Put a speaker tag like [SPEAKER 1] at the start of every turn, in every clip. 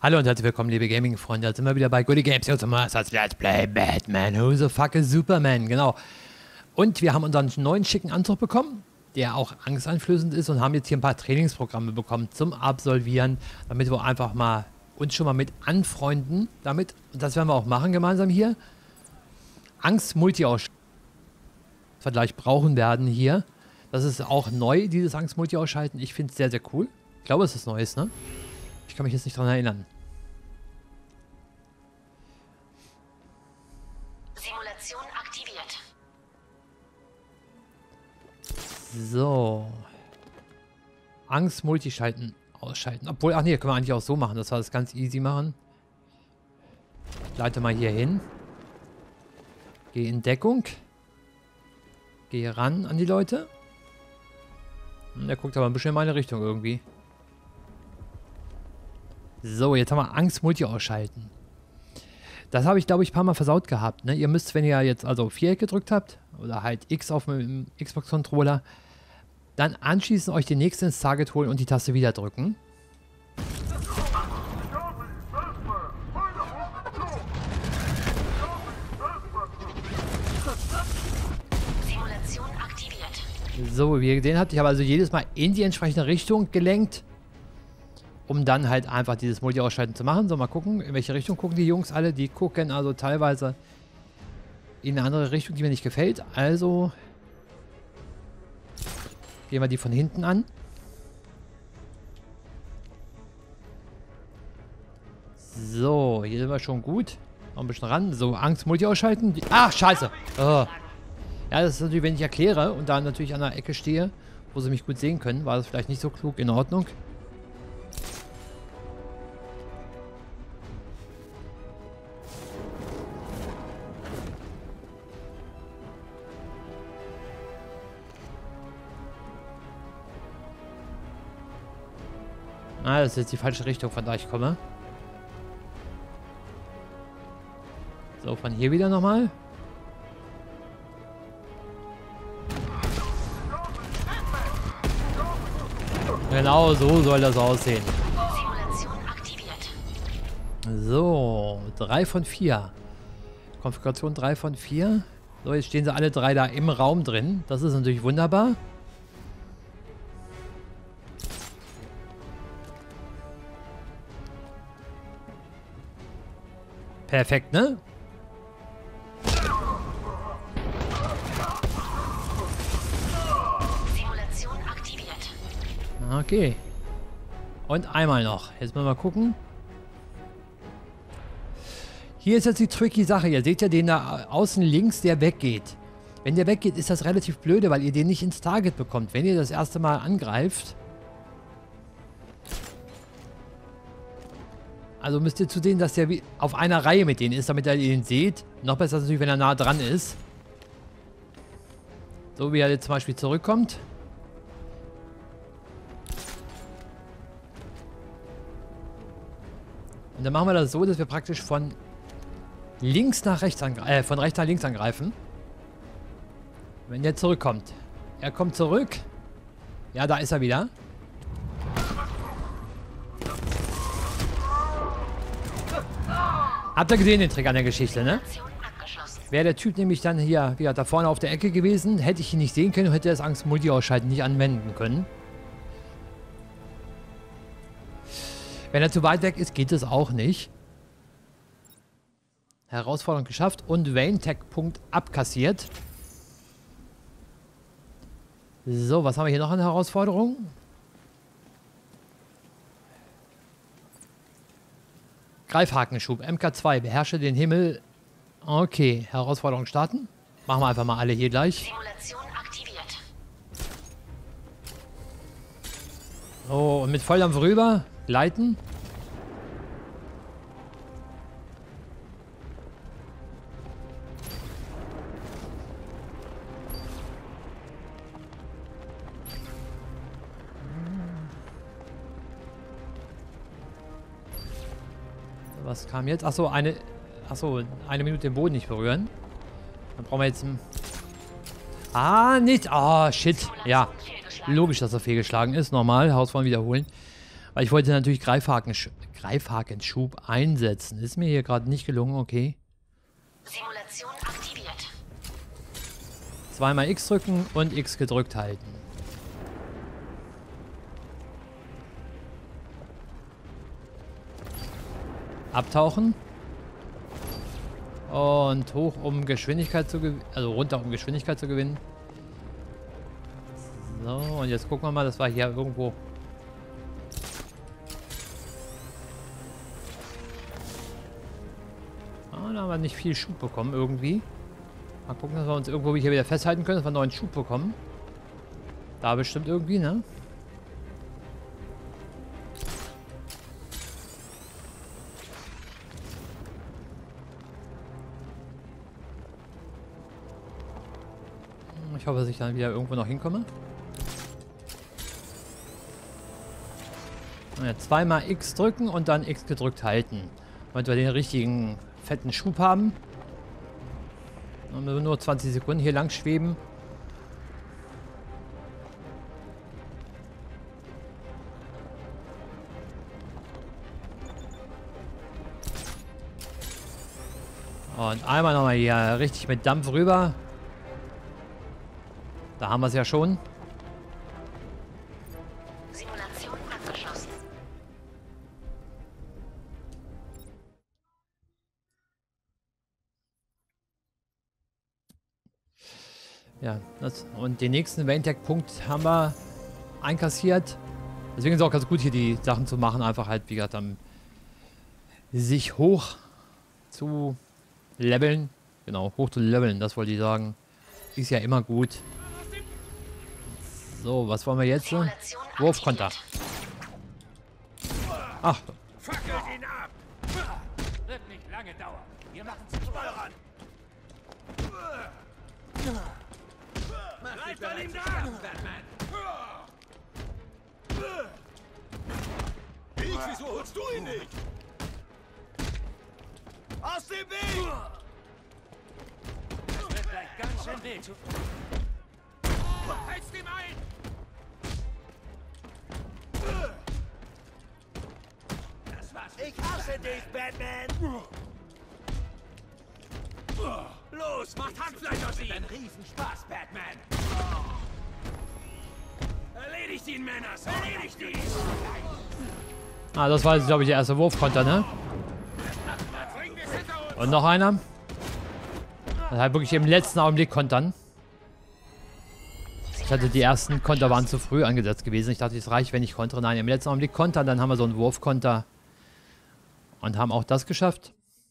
[SPEAKER 1] Hallo und herzlich willkommen, liebe Gaming-Freunde. Jetzt sind wir wieder bei Goody Games. Jetzt mal das Let's Play Batman. Who the fuck is Superman? Genau. Und wir haben unseren neuen schicken Anzug bekommen, der auch angsteinflößend ist, und haben jetzt hier ein paar Trainingsprogramme bekommen zum Absolvieren, damit wir einfach mal uns schon mal mit anfreunden damit. Und das werden wir auch machen gemeinsam hier. Angst-Multi-Ausschalten, was wir gleich brauchen werden hier. Das ist auch neu, dieses Angst-Multi-Ausschalten. Ich finde es sehr, sehr cool. Ich glaube, es ist Neues, ne? Ich kann mich jetzt nicht daran erinnern.
[SPEAKER 2] Simulation aktiviert.
[SPEAKER 1] So. Angst Multischalten ausschalten. Obwohl, ach nee, können wir eigentlich auch so machen, dass wir das ganz easy machen. Ich leite mal hier hin. Gehe in Deckung. Gehe ran an die Leute. Der guckt aber ein bisschen in meine Richtung irgendwie. So, jetzt haben wir Angst Multi ausschalten. Das habe ich, glaube ich, ein paar Mal versaut gehabt. Ne? Ihr müsst, wenn ihr jetzt also Viereck gedrückt habt oder halt X auf dem Xbox-Controller, dann anschließend euch den nächsten ins Target holen und die Taste wieder drücken.
[SPEAKER 2] Simulation aktiviert.
[SPEAKER 1] So, wie ihr gesehen habt, ich habe also jedes Mal in die entsprechende Richtung gelenkt, um dann halt einfach dieses Multi-Ausschalten zu machen. So, mal gucken, in welche Richtung gucken die Jungs alle. Die gucken also teilweise in eine andere Richtung, die mir nicht gefällt. Also gehen wir die von hinten an. So, hier sind wir schon gut. Noch ein bisschen ran. So, Angst Multi ausschalten. Ach, scheiße. Oh. Ja, das ist natürlich, wenn ich erkläre und da natürlich an der Ecke stehe, wo sie mich gut sehen können, war das vielleicht nicht so klug. In Ordnung. Ah, das ist jetzt die falsche Richtung, von da ich komme. So, von hier wieder nochmal. Genau, so soll das aussehen.
[SPEAKER 2] Simulation aktiviert.
[SPEAKER 1] So, 3 von 4. Konfiguration 3 von 4. So, jetzt stehen sie alle drei da im Raum drin. Das ist natürlich wunderbar. Perfekt, ne?
[SPEAKER 2] Simulation aktiviert.
[SPEAKER 1] Okay. Und einmal noch. Jetzt mal gucken. Hier ist jetzt die tricky Sache. Ihr seht ja den da außen links, der weggeht. Wenn der weggeht, ist das relativ blöde, weil ihr den nicht ins Target bekommt. Wenn ihr das erste Mal angreift. Also müsst ihr zusehen, dass der auf einer Reihe mit denen ist, damit ihr ihn seht. Noch besser ist natürlich, wenn er nah dran ist. So wie er jetzt zum Beispiel zurückkommt. Und dann machen wir das so, dass wir praktisch von links nach rechts von rechts nach links angreifen. Wenn der zurückkommt. Er kommt zurück. Ja, da ist er wieder. Habt ihr gesehen den Trick an der Geschichte, ne? Wäre der Typ nämlich dann hier, wie da vorne auf der Ecke gewesen, hätte ich ihn nicht sehen können und hätte das Angst-Multi-Ausschalten nicht anwenden können. Wenn er zu weit weg ist, geht es auch nicht. Herausforderung geschafft und Wayne-Tech-Punkt abkassiert. So, was haben wir hier noch an Herausforderungen? Greifhakenschub, MK2, beherrsche den Himmel. Okay, Herausforderung starten. Machen wir einfach mal alle hier gleich.
[SPEAKER 2] Simulation aktiviert.
[SPEAKER 1] So, und mit Volldampf rüber. Gleiten. Was kam jetzt? Achso, eine Minute den Boden nicht berühren. Dann brauchen wir jetzt ein... Ah, nicht. Ah, shit. Ja. Logisch, dass er fehlgeschlagen ist. Normal. Herausforderung wiederholen. Weil ich wollte natürlich Greifhakenschub einsetzen. Ist mir hier gerade nicht gelungen, okay.
[SPEAKER 2] Simulation aktiviert.
[SPEAKER 1] Zweimal X drücken und X gedrückt halten. Abtauchen. Und hoch, um Geschwindigkeit zu gewinnen. Also runter, um Geschwindigkeit zu gewinnen. So, und jetzt gucken wir mal, das war hier irgendwo. Ah, da haben wir nicht viel Schub bekommen irgendwie. Mal gucken, dass wir uns irgendwo hier wieder festhalten können, dass wir neuen Schub bekommen. Da bestimmt irgendwie, ne? Ich hoffe, dass ich dann wieder irgendwo noch hinkomme. Ja, zweimal X drücken und dann X gedrückt halten. Damit wir den richtigen fetten Schub haben. Und nur 20 Sekunden hier lang schweben. Und einmal nochmal hier richtig mit Dampf rüber. Da haben wir es ja schon.
[SPEAKER 2] Simulation abgeschlossen.
[SPEAKER 1] Ja, und den nächsten Vayntech-Punkt haben wir einkassiert. Deswegen ist es auch ganz gut, hier die Sachen zu machen. Einfach halt, wie gesagt, sich hoch zu leveln. Genau, hoch zu leveln, das wollte ich sagen. Ist ja immer gut. So, was wollen wir jetzt?
[SPEAKER 2] Simulation
[SPEAKER 1] Wurfkonter.
[SPEAKER 2] aktiviert.
[SPEAKER 1] Ach,
[SPEAKER 3] Fackelt ihn ab! Wird nicht lange dauern. Wir machen es voll ran. Bleibt an ihm dran, Batman!
[SPEAKER 4] Wieso holst du ihn nicht? Aus dem Weg!
[SPEAKER 3] Das wird gleich ganz schön wehtun. Heizt ihm ein! Das war's.
[SPEAKER 4] Ich hasse dich, Batman!
[SPEAKER 3] Los, macht Handfleisch aus ihm! Ein Riesenspaß, Batman! Erledigt ihn, Männers! Erledigt ihn!
[SPEAKER 1] ah, das war jetzt, glaube ich, der erste Wurfkonter, ne?
[SPEAKER 3] Bringen wir es hinter uns!
[SPEAKER 1] Und noch einer. Das halt wirklich im letzten Augenblick kontern. Ich hatte die ersten Konter waren zu früh angesetzt gewesen. Ich dachte, es reicht, wenn ich kontere. Nein, im letzten Augenblick kontern, dann haben wir so einen Wurfkonter. Und haben auch das geschafft.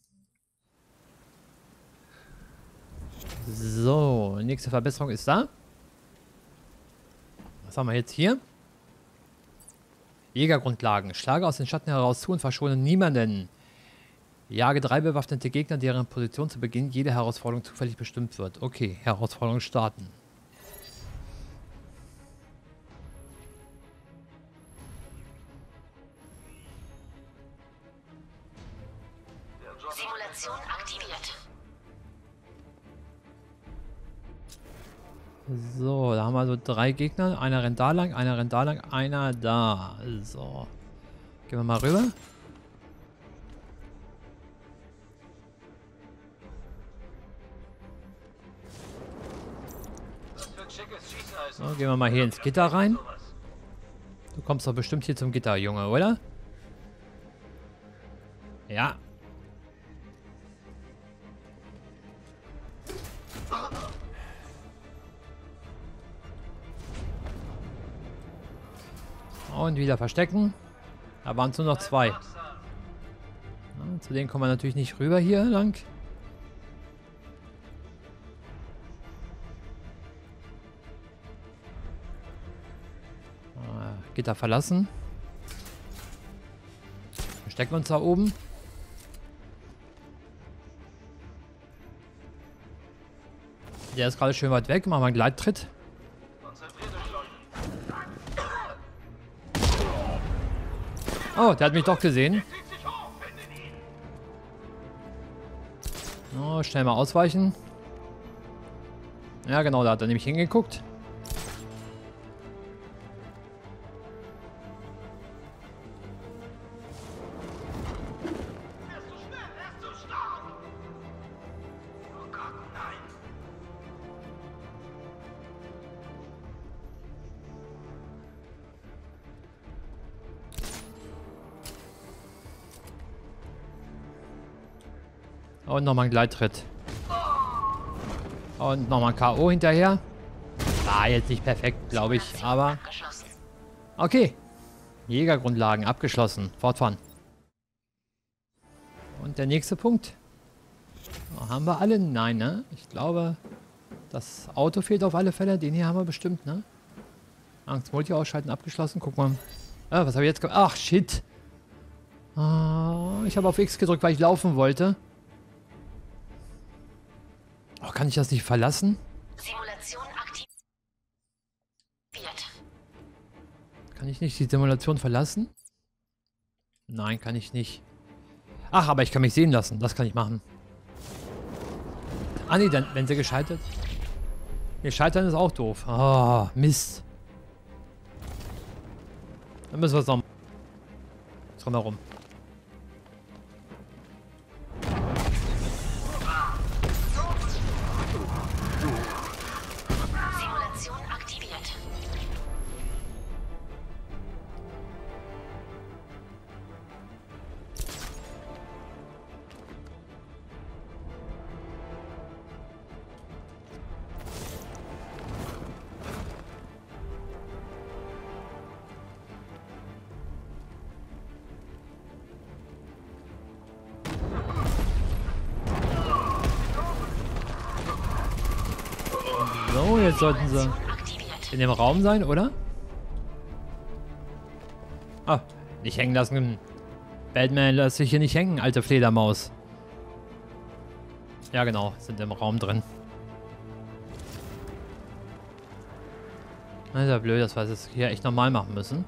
[SPEAKER 1] So, nächste Verbesserung ist da. Was haben wir jetzt hier? Jägergrundlagen. Schlage aus den Schatten heraus zu und verschone niemanden. Jage 3 bewaffnete Gegner, deren Position zu Beginn jeder Herausforderung zufällig bestimmt wird. Okay, Herausforderung starten.
[SPEAKER 2] Simulation aktiviert.
[SPEAKER 1] So, da haben wir so 3 Gegner. Einer rennt da lang, einer da. So. Gehen wir mal rüber. So, gehen wir mal hier ins Gitter rein. Du kommst doch bestimmt hier zum Gitter, Junge, oder? Ja. Und wieder verstecken. Da waren es nur noch 2. Ja, zu denen kommen wir natürlich nicht rüber hier lang. Gitter verlassen. Verstecken uns da oben. Der ist gerade schön weit weg. Machen wir einen Gleittritt. Oh, der hat mich doch gesehen. Oh, schnell mal ausweichen. Ja, genau, da hat er nämlich hingeguckt. Und nochmal ein Gleittritt. Und nochmal ein K.O. hinterher. War jetzt nicht perfekt, glaube ich, aber...
[SPEAKER 2] Abgeschlossen.
[SPEAKER 1] Okay. Jägergrundlagen abgeschlossen. Fortfahren. Und der nächste Punkt. Oh, haben wir alle? Nein, ne? Ich glaube, das Auto fehlt auf alle Fälle. Den hier haben wir bestimmt, ne? Angst Multi ausschalten abgeschlossen. Guck mal. Ah, was habe ich jetzt gemacht? Ach, shit. Ich habe auf X gedrückt, weil ich laufen wollte. Oh, kann ich das nicht verlassen?
[SPEAKER 2] Simulation aktiviert.
[SPEAKER 1] Kann ich nicht die Simulation verlassen? Nein, kann ich nicht. Ach, aber ich kann mich sehen lassen. Das kann ich machen. Ah, nee, dann, wenn sie gescheitert... Nee, scheitern ist auch doof. Ah, Mist. Dann müssen wir es noch... Drumherum.
[SPEAKER 2] Simulation aktiviert.
[SPEAKER 1] So, jetzt sollten sie
[SPEAKER 2] Aktiviert.
[SPEAKER 1] in dem Raum sein, oder? Ah, nicht hängen lassen. Batman lässt sich hier nicht hängen, alte Fledermaus. Ja, genau, sind im Raum drin. Das ist ja blöd, dass wir das hier echt normal machen müssen.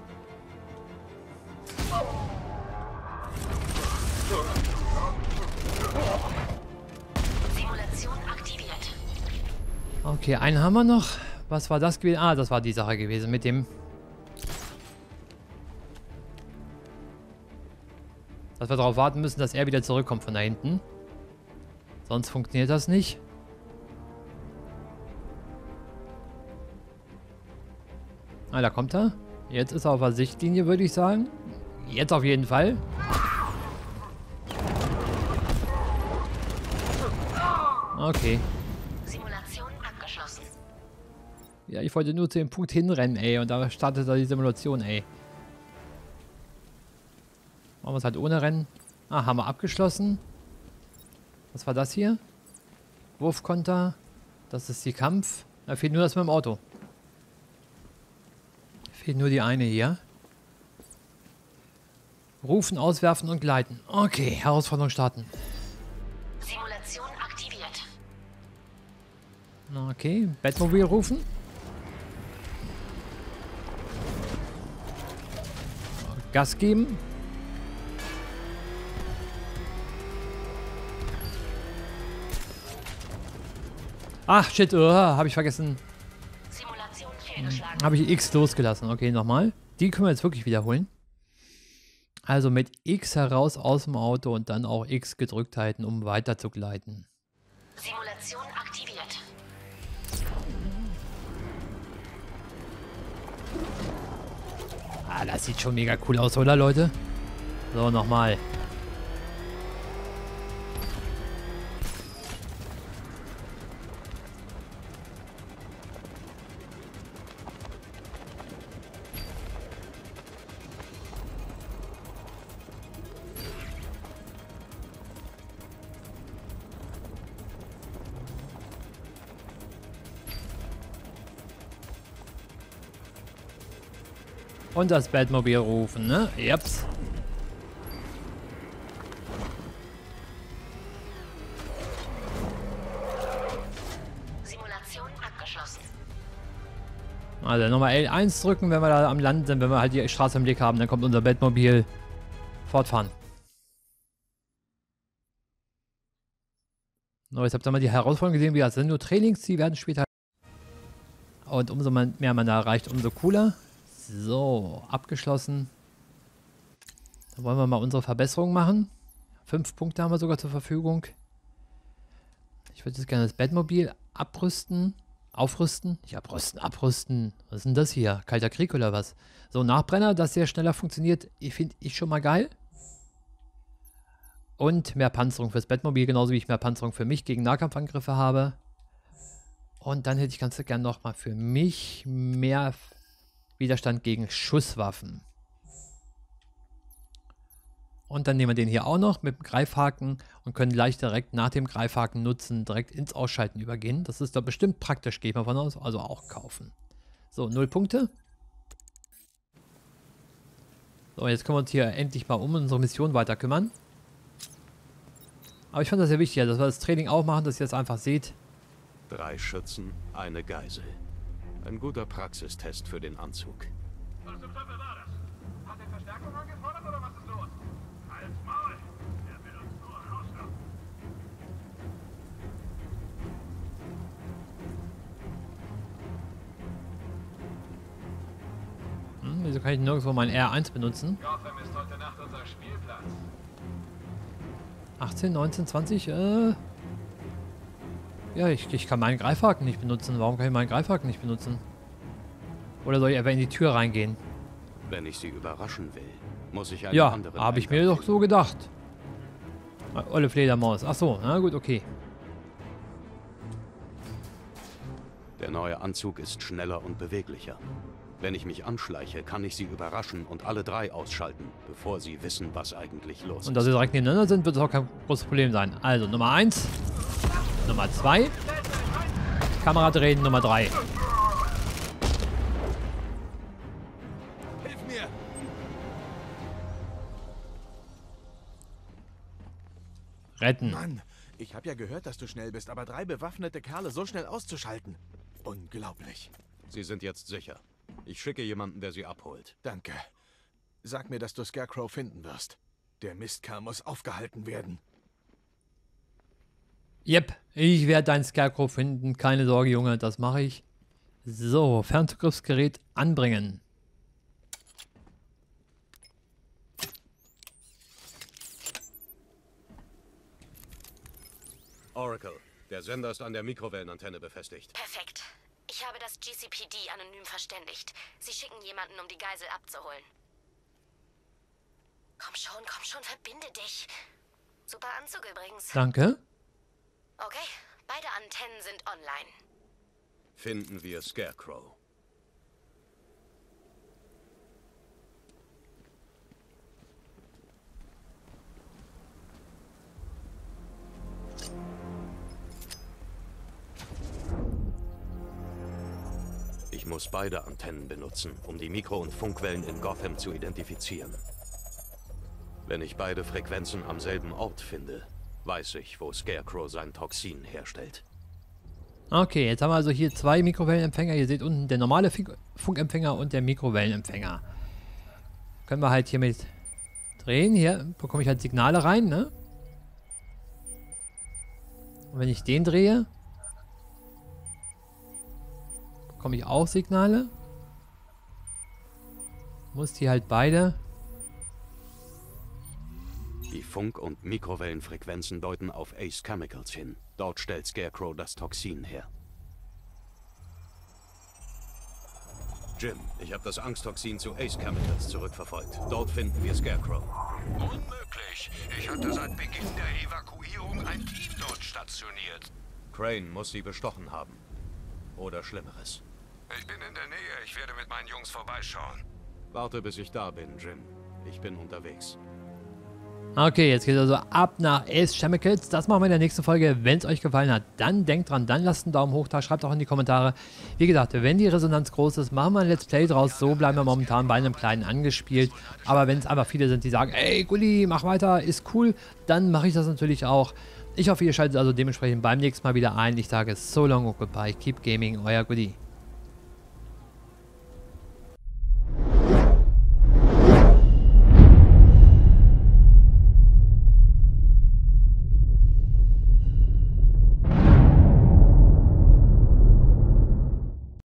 [SPEAKER 2] Simulation aktiviert.
[SPEAKER 1] Okay, einen haben wir noch. Was war das gewesen? Ah, das war die Sache gewesen mit dem... Dass wir darauf warten müssen, dass er wieder zurückkommt von da hinten. Sonst funktioniert das nicht. Ah, da kommt er. Jetzt ist er auf der Sichtlinie, würde ich sagen. Jetzt auf jeden Fall. Okay.
[SPEAKER 2] Simulation abgeschlossen.
[SPEAKER 1] Ja, ich wollte nur zu dem Punkt hinrennen, ey. Und da startet da die Simulation, ey. Machen wir es halt ohne Rennen. Ah, haben wir abgeschlossen. Was war das hier? Wurfkonter. Das ist die Kampf. Da fehlt nur das mit dem Auto. Fehlt nur die eine hier. Rufen, auswerfen und gleiten. Okay, Herausforderung starten.
[SPEAKER 2] Simulation aktiviert.
[SPEAKER 1] Okay, Batmobil rufen. Gas geben. Ach, shit, habe ich vergessen.
[SPEAKER 2] Simulation fehlgeschlagen.
[SPEAKER 1] Habe ich X losgelassen. Okay, nochmal. Die können wir jetzt wirklich wiederholen. Also mit X heraus aus dem Auto und dann auch X gedrückt halten, um weiter zu gleiten.
[SPEAKER 2] Simulation aktiviert.
[SPEAKER 1] Ah, das sieht schon mega cool aus, oder Leute? So, nochmal. Und das Batmobil rufen, ne? Jeps.
[SPEAKER 2] Simulation abgeschlossen.
[SPEAKER 1] Also nochmal L1 drücken, wenn wir da am Land sind, wenn wir halt die Straße im Blick haben, dann kommt unser Batmobil. Fortfahren. So, jetzt habt ihr mal die Herausforderung gesehen, wie das sind nur Trainings, die werden später. Und umso mehr man da erreicht, umso cooler. So, abgeschlossen. Dann wollen wir mal unsere Verbesserung machen. 5 Punkte haben wir sogar zur Verfügung. Ich würde jetzt gerne das Batmobil abrüsten. Aufrüsten? Nicht abrüsten, abrüsten. Was ist denn das hier? Kalter Krieg oder was? So, Nachbrenner, dass der schneller funktioniert, finde ich schon mal geil. Und mehr Panzerung fürs Batmobil, genauso wie ich mehr Panzerung für mich gegen Nahkampfangriffe habe. Und dann hätte ich ganz gerne nochmal für mich mehr Widerstand gegen Schusswaffen. Und dann nehmen wir den hier auch noch mit dem Greifhaken und können gleich direkt nach dem Greifhaken nutzen, direkt ins Ausschalten übergehen. Das ist doch bestimmt praktisch, gehe ich mal von aus, also auch kaufen. So, 0 Punkte. So, jetzt können wir uns hier endlich mal um unsere Mission weiter kümmern. Aber ich fand das sehr wichtig, dass wir das Training auch machen, dass ihr das einfach seht.
[SPEAKER 5] 3 Schützen, eine Geisel. Ein guter Praxistest für den Anzug.
[SPEAKER 3] Was zum Teufel war das? Hat er Verstärkung angefordert oder was ist los? Halt's Maul! Der will uns nur rauslassen.
[SPEAKER 1] Wieso kann ich nirgendwo mein R1 benutzen?
[SPEAKER 3] Gotham ist heute Nacht unser Spielplatz.
[SPEAKER 1] 18, 19, 20, ja, ich kann meinen Greifhaken nicht benutzen. Warum kann ich meinen Greifhaken nicht benutzen? Oder soll ich einfach in die Tür reingehen?
[SPEAKER 5] Wenn ich sie überraschen will, muss ich einen
[SPEAKER 1] Ja,
[SPEAKER 5] anderen
[SPEAKER 1] habe ich
[SPEAKER 5] Eingang
[SPEAKER 1] mir doch
[SPEAKER 5] finden.
[SPEAKER 1] so gedacht. Olle Fledermaus. Ach so, na gut, okay.
[SPEAKER 5] Der neue Anzug ist schneller und beweglicher. Wenn ich mich anschleiche, kann ich sie überraschen und alle 3 ausschalten, bevor sie wissen, was eigentlich los
[SPEAKER 1] Und da
[SPEAKER 5] ist.
[SPEAKER 1] sie direkt nebeneinander sind, wird es auch kein großes Problem sein. Also, Nummer 1. Nummer 2. Kamera drehen, Nummer 3.
[SPEAKER 4] Hilf mir!
[SPEAKER 1] Retten.
[SPEAKER 4] Mann, ich habe ja gehört, dass du schnell bist, aber 3 bewaffnete Kerle so schnell auszuschalten. Unglaublich.
[SPEAKER 5] Sie sind jetzt sicher. Ich schicke jemanden, der sie abholt.
[SPEAKER 4] Danke. Sag mir, dass du Scarecrow finden wirst. Der Mistkerl muss aufgehalten werden.
[SPEAKER 1] Yep, ich werde deinen Scarecrow finden. Keine Sorge, Junge, das mache ich. So, Fernzugriffsgerät anbringen.
[SPEAKER 5] Oracle, der Sender ist an der Mikrowellenantenne befestigt.
[SPEAKER 2] Perfekt. Ich habe das GCPD anonym verständigt. Sie schicken jemanden, um die Geisel abzuholen. Komm schon, verbinde dich. Super Anzug übrigens.
[SPEAKER 1] Danke.
[SPEAKER 2] Okay, beide Antennen sind online.
[SPEAKER 5] Finden wir Scarecrow. Ich muss beide Antennen benutzen, um die Mikro- und Funkwellen in Gotham zu identifizieren. Wenn ich beide Frequenzen am selben Ort finde, weiß ich, wo Scarecrow sein Toxin herstellt.
[SPEAKER 1] Okay, jetzt haben wir also hier 2 Mikrowellenempfänger. Ihr seht unten der normale Funkempfänger und der Mikrowellenempfänger. Können wir halt hiermit drehen. Hier bekomme ich halt Signale rein, ne? Und wenn ich den drehe, bekomme ich auch Signale. Muss die halt beide.
[SPEAKER 5] Die Funk- und Mikrowellenfrequenzen deuten auf Ace Chemicals hin. Dort stellt Scarecrow das Toxin her. Jim, ich habe das Angsttoxin zu Ace Chemicals zurückverfolgt. Dort finden wir Scarecrow.
[SPEAKER 6] Unmöglich. Ich hatte seit Beginn der Evakuierung ein Team dort stationiert.
[SPEAKER 5] Crane muss sie bestochen haben. Oder Schlimmeres.
[SPEAKER 6] Ich bin in der Nähe. Ich werde mit meinen Jungs vorbeischauen.
[SPEAKER 5] Warte, bis ich da bin, Jim. Ich bin unterwegs.
[SPEAKER 1] Okay, jetzt geht es also ab nach Ace Chemicals. Das machen wir in der nächsten Folge. Wenn es euch gefallen hat, dann denkt dran, dann lasst einen Daumen hoch da, schreibt auch in die Kommentare. Wie gesagt, wenn die Resonanz groß ist, machen wir ein Let's Play draus. So bleiben wir momentan bei einem kleinen angespielt. Aber wenn es einfach viele sind, die sagen, ey Gulli, mach weiter, ist cool, dann mache ich das natürlich auch. Ich hoffe, ihr schaltet also dementsprechend beim nächsten Mal wieder ein. Ich sage so long, goodbye, keep gaming, euer Gulli.